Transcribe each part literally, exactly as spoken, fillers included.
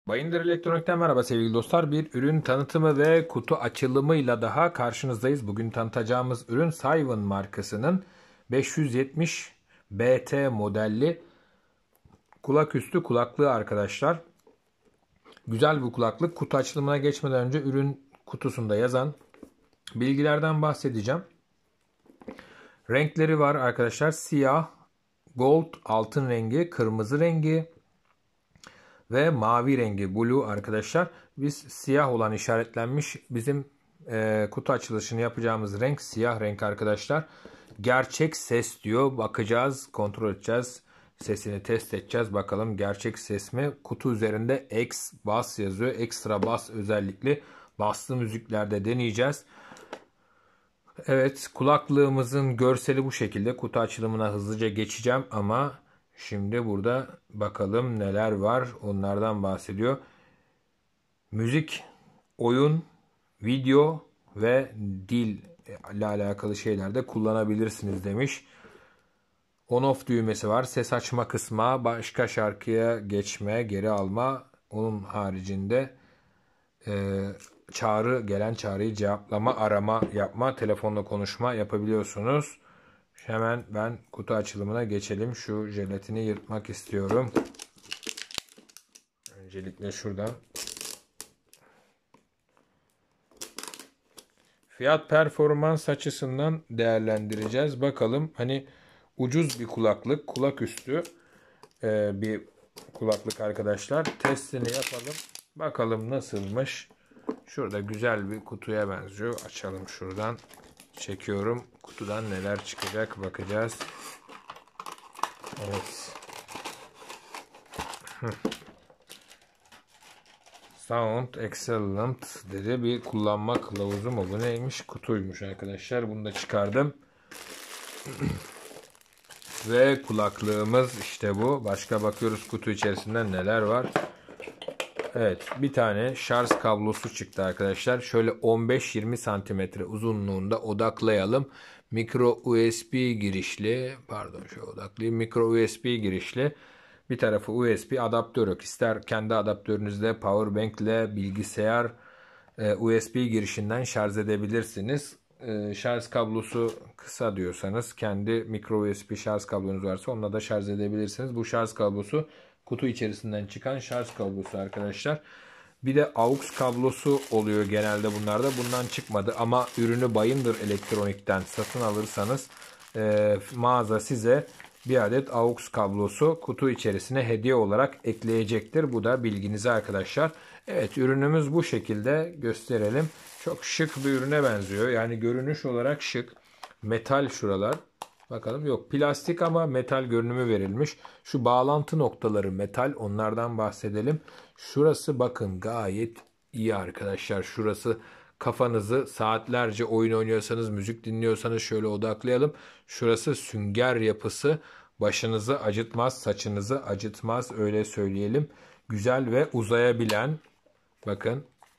Bayındır Elektronik'ten merhaba sevgili dostlar. Bir ürün tanıtımı ve kutu açılımıyla daha karşınızdayız. Bugün tanıtacağımız ürün Sayvan markasının beş yüz yetmiş B T modelli kulaküstü kulaklığı arkadaşlar. Güzel bir kulaklık. Kutu açılımına geçmeden önce ürün kutusunda yazan bilgilerden bahsedeceğim. Renkleri var arkadaşlar. Siyah, gold, altın rengi, kırmızı rengi ve mavi rengi blue arkadaşlar. Biz siyah olan işaretlenmiş bizim e, kutu açılışını yapacağımız renk siyah renk arkadaşlar. Gerçek ses diyor. Bakacağız, kontrol edeceğiz. Sesini test edeceğiz. Bakalım gerçek ses mi? Kutu üzerinde X bass yazıyor. Ekstra bass özellikli. Baslı müziklerde deneyeceğiz. Evet, kulaklığımızın görseli bu şekilde. Kutu açılımına hızlıca geçeceğim ama şimdi burada bakalım neler var. Onlardan bahsediyor. Müzik, oyun, video ve dil ile alakalı şeyler de kullanabilirsiniz demiş. On-off düğmesi var. Ses açma kısmı, başka şarkıya geçme, geri alma. Onun haricinde e, çağrı, gelen çağrıyı cevaplama, arama yapma, telefonla konuşma yapabiliyorsunuz. Hemen ben kutu açılımına geçelim. Şu jelatini yırtmak istiyorum. Öncelikle şuradan. Fiyat performans açısından değerlendireceğiz. Bakalım hani ucuz bir kulaklık, kulaküstü e, bir kulaklık arkadaşlar. Testini yapalım. Bakalım nasılmış. Şurada güzel bir kutuya benziyor. Açalım şuradan. Çekiyorum. Kutudan neler çıkacak bakacağız. Evet. Sound Excellent dedi. Bir kullanma kılavuzu mu? Bu neymiş? Kutuymuş arkadaşlar. Bunu da çıkardım. Ve kulaklığımız işte bu. Başka bakıyoruz kutu içerisinde neler var. Evet, bir tane şarj kablosu çıktı arkadaşlar. Şöyle on beş yirmi santimetre uzunluğunda odaklayalım. Micro U S B girişli, pardon şu odaklayayım. Micro U S B girişli. Bir tarafı U S B adaptör yok. İster kendi adaptörünüzle power bank ile bilgisayar e, U S B girişinden şarj edebilirsiniz. E, şarj kablosu kısa diyorsanız kendi micro U S B şarj kablonuz varsa onunla da şarj edebilirsiniz. Bu şarj kablosu kutu içerisinden çıkan şarj kablosu arkadaşlar. Bir de aux kablosu oluyor genelde bunlarda. Bundan çıkmadı ama ürünü Bayındır Elektronik'ten satın alırsanız e, mağaza size bir adet aux kablosu kutu içerisine hediye olarak ekleyecektir. Bu da bilginize arkadaşlar. Evet, ürünümüz bu şekilde, gösterelim. Çok şık bir ürüne benziyor. Yani görünüş olarak şık. Metal şuralar. Bakalım, yok plastik ama metal görünümü verilmiş. Şu bağlantı noktaları metal, onlardan bahsedelim. Şurası bakın gayet iyi arkadaşlar. Şurası kafanızı saatlerce oyun oynuyorsanız, müzik dinliyorsanız şöyle odaklayalım. Şurası sünger yapısı. Başınızı acıtmaz, saçınızı acıtmaz, öyle söyleyelim. Güzel ve uzayabilen. Bakın.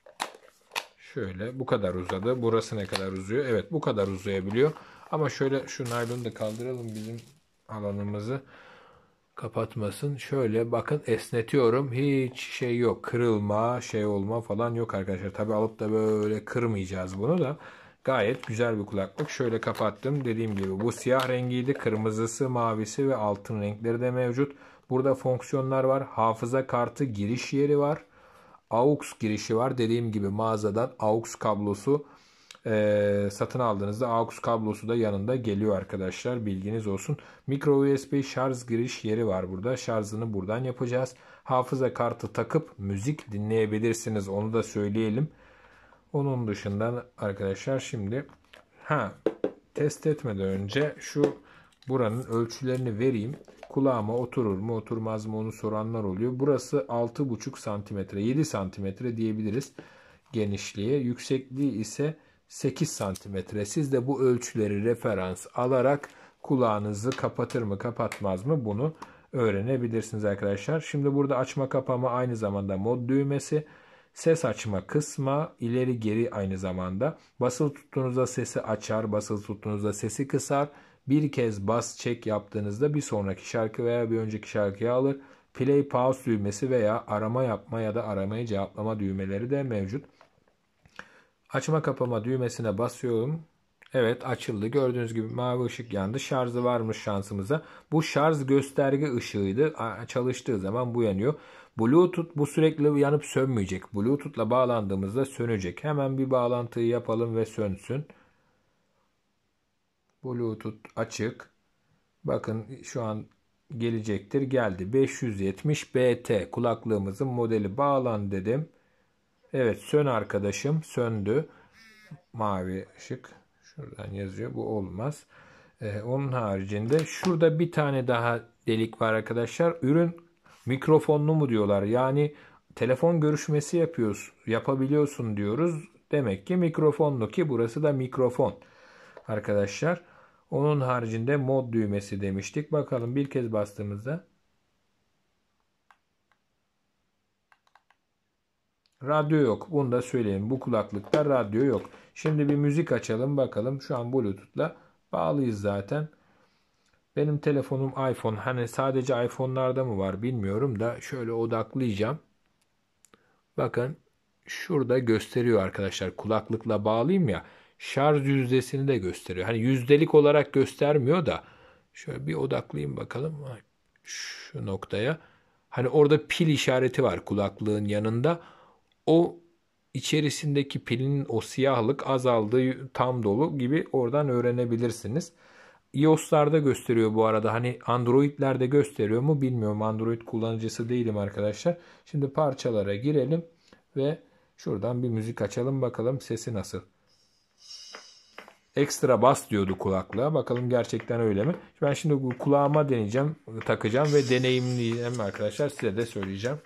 Şöyle bu kadar uzadı. Burası ne kadar uzuyor? Evet, bu kadar uzayabiliyor. Ama şöyle şu naylonu da kaldıralım, bizim alanımızı kapatmasın. Şöyle bakın, esnetiyorum. Hiç şey yok. Kırılma, şey olma falan yok arkadaşlar. Tabi alıp da böyle kırmayacağız bunu da. Gayet güzel bir kulaklık. Şöyle kapattım. Dediğim gibi bu siyah rengiydi. Kırmızısı, mavisi ve altın renkleri de mevcut. Burada fonksiyonlar var. Hafıza kartı giriş yeri var. aux girişi var. Dediğim gibi mağazadan aux kablosu e, satın aldığınızda aux kablosu da yanında geliyor arkadaşlar. Bilginiz olsun. Micro U S B şarj giriş yeri var burada. Şarjını buradan yapacağız. Hafıza kartı takıp müzik dinleyebilirsiniz. Onu da söyleyelim. Onun dışında arkadaşlar şimdi ha test etmeden önce şu buranın ölçülerini vereyim. Kulağıma oturur mu oturmaz mı onu soranlar oluyor. Burası altı buçuk santimetre, yedi santimetre diyebiliriz genişliği. Yüksekliği ise sekiz santimetre. Siz de bu ölçüleri referans alarak kulağınızı kapatır mı kapatmaz mı bunu öğrenebilirsiniz arkadaşlar. Şimdi burada açma kapama aynı zamanda mod düğmesi. Ses açma kısma, ileri geri aynı zamanda. Basılı tuttuğunuzda sesi açar, basılı tuttuğunuzda sesi kısar. Bir kez bas çek yaptığınızda bir sonraki şarkı veya bir önceki şarkıyı alır. play pause düğmesi veya arama yapma ya da aramayı cevaplama düğmeleri de mevcut. Açma kapama düğmesine basıyorum. Evet, açıldı. Gördüğünüz gibi mavi ışık yandı. Şarjı varmış şansımıza. Bu şarj gösterge ışığıydı. Çalıştığı zaman bu yanıyor. Bluetooth bu sürekli yanıp sönmeyecek. Bluetooth'la bağlandığımızda sönecek. Hemen bir bağlantıyı yapalım ve sönsün. Bluetooth açık. Bakın şu an gelecektir. Geldi. beş yüz yetmiş B T kulaklığımızın modeli. Bağlan dedim. Evet, sön arkadaşım. Söndü. Mavi ışık. Şuradan yazıyor. Bu olmaz. Ee, onun haricinde şurada bir tane daha delik var arkadaşlar. Ürün mikrofonlu mu diyorlar. Yani telefon görüşmesi yapıyoruz. Yapabiliyorsun diyoruz. Demek ki mikrofonlu, ki burası da mikrofon. Arkadaşlar. Onun haricinde mod düğmesi demiştik. Bakalım bir kez bastığımızda. Radyo yok. Bunu da söyleyeyim. Bu kulaklıkta radyo yok. Şimdi bir müzik açalım bakalım. Şu an Bluetooth'la bağlıyız zaten. Benim telefonum iPhone. Hani sadece iPhone'larda mı var bilmiyorum da şöyle odaklayacağım. Bakın şurada gösteriyor arkadaşlar. Kulaklıkla bağlıyım ya. Şarj yüzdesini de gösteriyor. Hani yüzdelik olarak göstermiyor da. Şöyle bir odaklayayım bakalım. Şu noktaya. Hani orada pil işareti var kulaklığın yanında. O içerisindeki pilin o siyahlık azaldı, tam dolu gibi oradan öğrenebilirsiniz. iOS'larda gösteriyor bu arada. Hani Android'lerde gösteriyor mu bilmiyorum. Android kullanıcısı değilim arkadaşlar. Şimdi parçalara girelim ve şuradan bir müzik açalım bakalım sesi nasıl. Ekstra bas diyordu kulaklığa. Bakalım gerçekten öyle mi? Ben şimdi bu kulağıma deneyeceğim, takacağım ve deneyimleyeceğim arkadaşlar. Size de söyleyeceğim.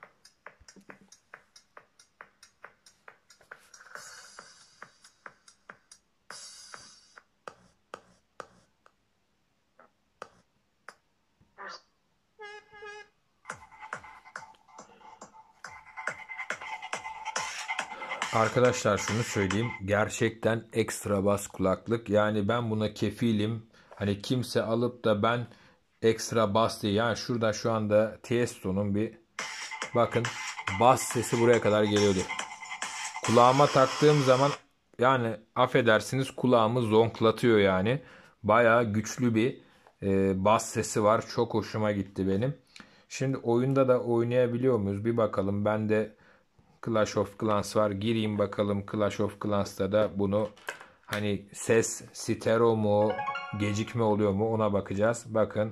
Arkadaşlar şunu söyleyeyim. Gerçekten ekstra bas kulaklık. Yani ben buna kefilim. Hani kimse alıp da ben ekstra bas diye. Yani şurada şu anda Tiesto'nun bir bakın bas sesi buraya kadar geliyordu. Kulağıma taktığım zaman yani affedersiniz kulağımı zonklatıyor yani. Bayağı güçlü bir e, bas sesi var. Çok hoşuma gitti benim. Şimdi oyunda da oynayabiliyor muyuz? Bir bakalım. Ben de Clash of Clans var. Gireyim bakalım Clash of Clans'ta da bunu hani ses stereo mu gecikme oluyor mu ona bakacağız. Bakın.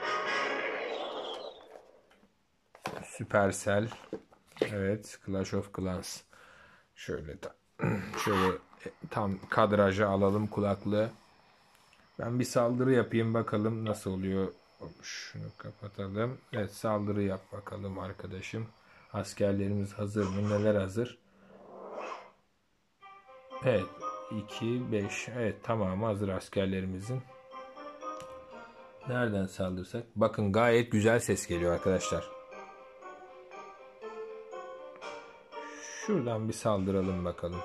Supercell. Evet, Clash of Clans. Şöyle ta, şöyle tam kadraja alalım kulaklığı. Ben bir saldırı yapayım bakalım nasıl oluyor. Şunu kapatalım. Evet, saldırı yap bakalım arkadaşım. Askerlerimiz hazır mı? Neler hazır? Evet. iki, beş. Evet, tamam, hazır askerlerimizin. Nereden saldırsak? Bakın gayet güzel ses geliyor arkadaşlar. Şuradan bir saldıralım bakalım.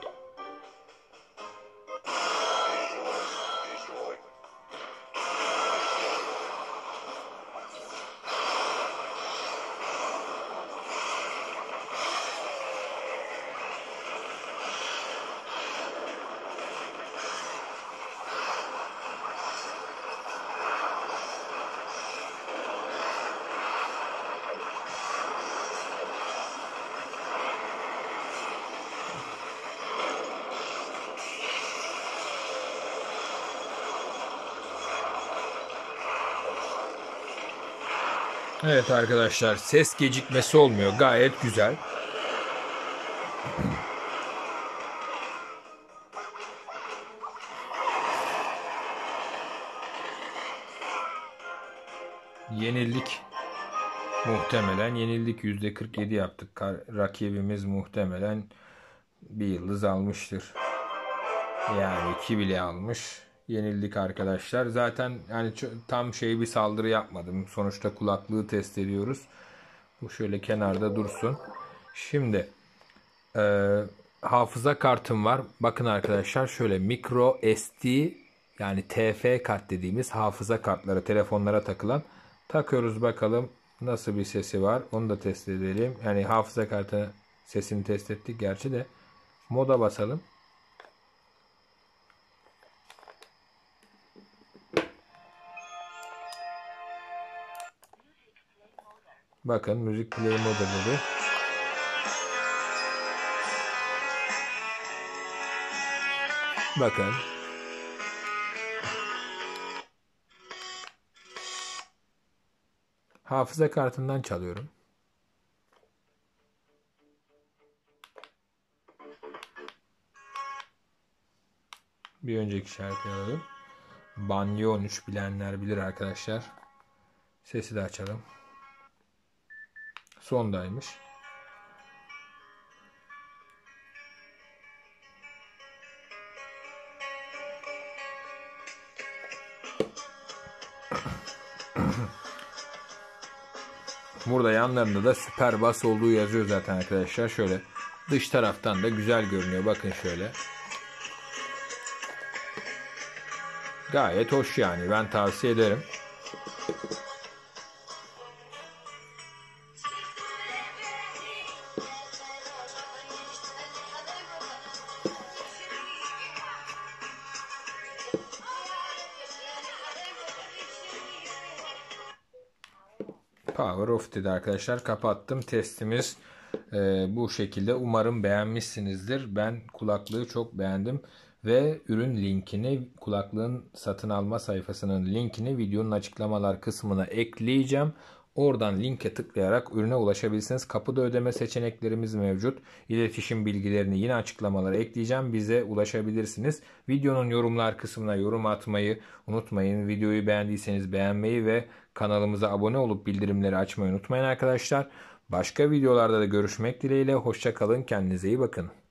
Evet arkadaşlar, ses gecikmesi olmuyor. Gayet güzel. Yenildik. Muhtemelen yenildik. yüzde kırk yedi yaptık. Rakibimiz muhtemelen bir yıldız almıştır. Yani iki bile almış. Yenildik arkadaşlar. Zaten yani tam şey bir saldırı yapmadım. Sonuçta kulaklığı test ediyoruz. Bu şöyle kenarda dursun. Şimdi e, hafıza kartım var. Bakın arkadaşlar şöyle micro S D yani T F kart dediğimiz hafıza kartları telefonlara takılan. Takıyoruz bakalım. Nasıl bir sesi var onu da test edelim. Yani hafıza kartı sesini test ettik gerçi de. Moda basalım. Bakın müzik play modu dedi. Bakın. Hafıza kartından çalıyorum. Bir önceki şarkıyı alalım. Banyo on üç bilenler bilir arkadaşlar. Sesi de açalım. Sondaymış. Burada yanlarında da süper bas olduğu yazıyor zaten arkadaşlar. Şöyle dış taraftan da güzel görünüyor. Bakın şöyle. Gayet hoş yani. Ben tavsiye ederim. Power off dedi arkadaşlar. Kapattım. Testimiz e, bu şekilde. Umarım beğenmişsinizdir. Ben kulaklığı çok beğendim. Ve ürün linkini, kulaklığın satın alma sayfasının linkini videonun açıklamalar kısmına ekleyeceğim. Oradan linke tıklayarak ürüne ulaşabilirsiniz. Kapıda ödeme seçeneklerimiz mevcut. İletişim bilgilerini yine açıklamalara ekleyeceğim. Bize ulaşabilirsiniz. Videonun yorumlar kısmına yorum atmayı unutmayın. Videoyu beğendiyseniz beğenmeyi ve kanalımıza abone olup bildirimleri açmayı unutmayın arkadaşlar. Başka videolarda da görüşmek dileğiyle. Hoşça kalın. Kendinize iyi bakın.